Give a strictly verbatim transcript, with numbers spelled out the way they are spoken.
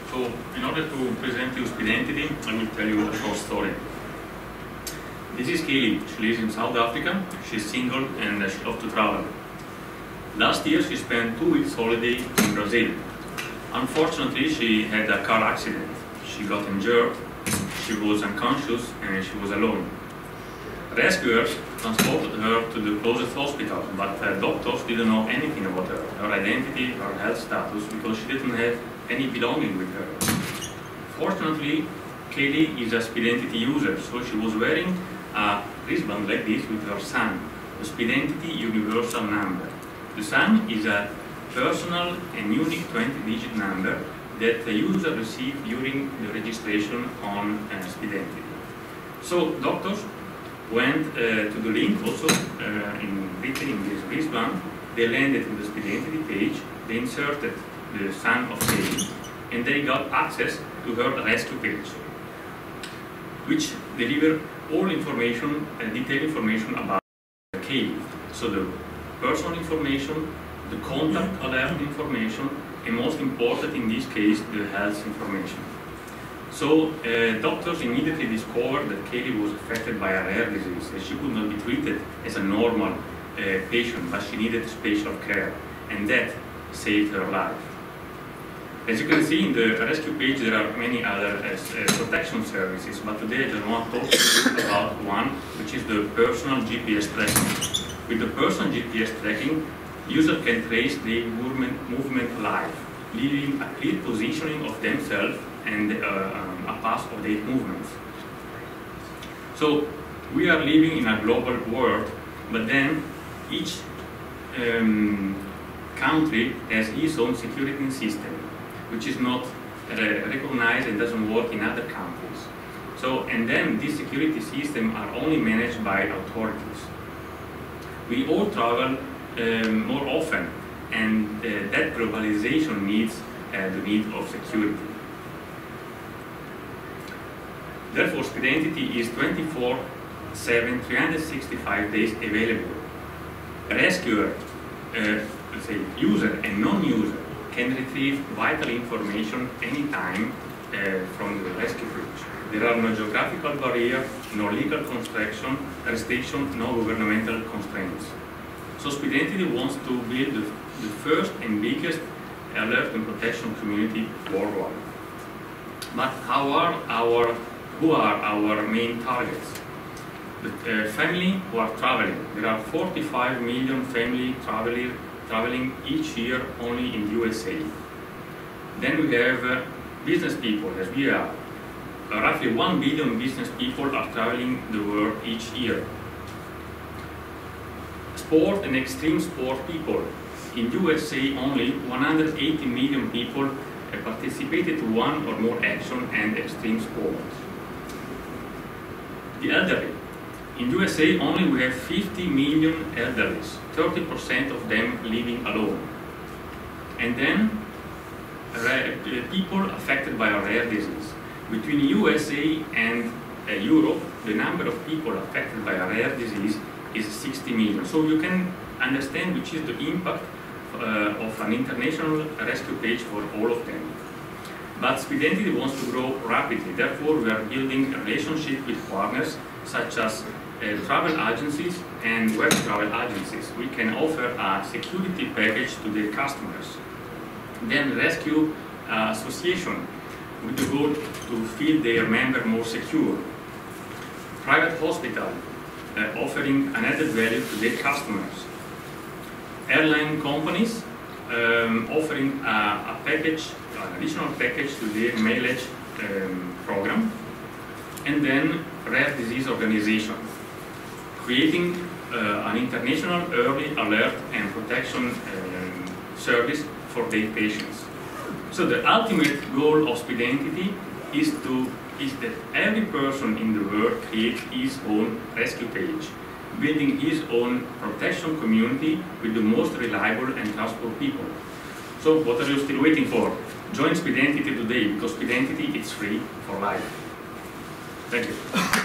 So, in order to present you Speedentity, I will tell you a short story. This is Kaylee. She lives in South Africa. She's single and she loves to travel. Last year, she spent two weeks holiday in Brazil. Unfortunately, she had a car accident. She got injured, she was unconscious, and she was alone. Rescuers transported her to the closest hospital, but uh, doctors didn't know anything about her, her identity, her health status, because she didn't have any belonging with her. Fortunately, Kaylee is a Speedentity user, so she was wearing a wristband like this with her S A N, the Speedentity Universal Number. The S A N is a personal and unique twenty digit number that the user received during the registration on uh, Speedentity. So doctors went uh, to the link also uh, in written in this wristband. They landed in the Speedentity page, they inserted the S A N of Kaylee, and they got access to her rescue page, which delivered all information, uh, detailed information about Kaylee. So the personal information, the contact alert information, and most important in this case, the health information. So uh, doctors immediately discovered that Kaylee was affected by a rare disease, and she could not be treated as a normal uh, patient, but she needed special care, and that saved her life. As you can see in the rescue page, there are many other uh, uh, protection services, but today I just want to talk about one, which is the personal G P S tracking. With the personal G P S tracking, users can trace their movement, movement live, leaving a clear positioning of themselves and uh, um, a path of their movements. So we are living in a global world, but then each um, country has its own security system, which is not uh, recognized and doesn't work in other countries. So, and then these security systems are only managed by authorities. We all travel um, more often, and uh, that globalization needs uh, the need of security. Therefore, Speedentity is twenty-four seven, three hundred sixty-five days available. Rescuer, uh, let's say user and non-user, can retrieve vital information anytime uh, from the rescue page. There are no geographical barriers, no legal constriction, restriction, no governmental constraints. So Speedentity wants to build the, the first and biggest alert and protection community worldwide. But how are our, who are our main targets? The uh, family who are traveling. There are forty-five million family traveling traveling each year only in the U S A. Then we have uh, business people, as we are. Uh, roughly one billion business people are traveling the world each year. Sport and extreme sport people. In the U S A only, one hundred eighty million people have participated to one or more action and extreme sports. The elderly. In the U S A only we have fifty million elderly, thirty percent of them living alone. And then uh, people affected by a rare disease. Between U S A and uh, Europe, the number of people affected by a rare disease is sixty million. So you can understand which is the impact uh, of an international rescue page for all of them. But Speedentity wants to grow rapidly. Therefore, we are building a relationship with partners such as Uh, travel agencies and web travel agencies. We can offer a security package to their customers. Then rescue uh, association with the goal to feel their member more secure. Private hospital uh, offering an added value to their customers. Airline companies um, offering a, a package, an additional package to their mileage um, program. And then rare disease organization, creating uh, an international early alert and protection um, service for their patients. So the ultimate goal of Speedentity is to is that every person in the world creates his own rescue page, building his own protection community with the most reliable and trustful people. So what are you still waiting for? Join Speedentity today, because Speedentity is free for life. Thank you.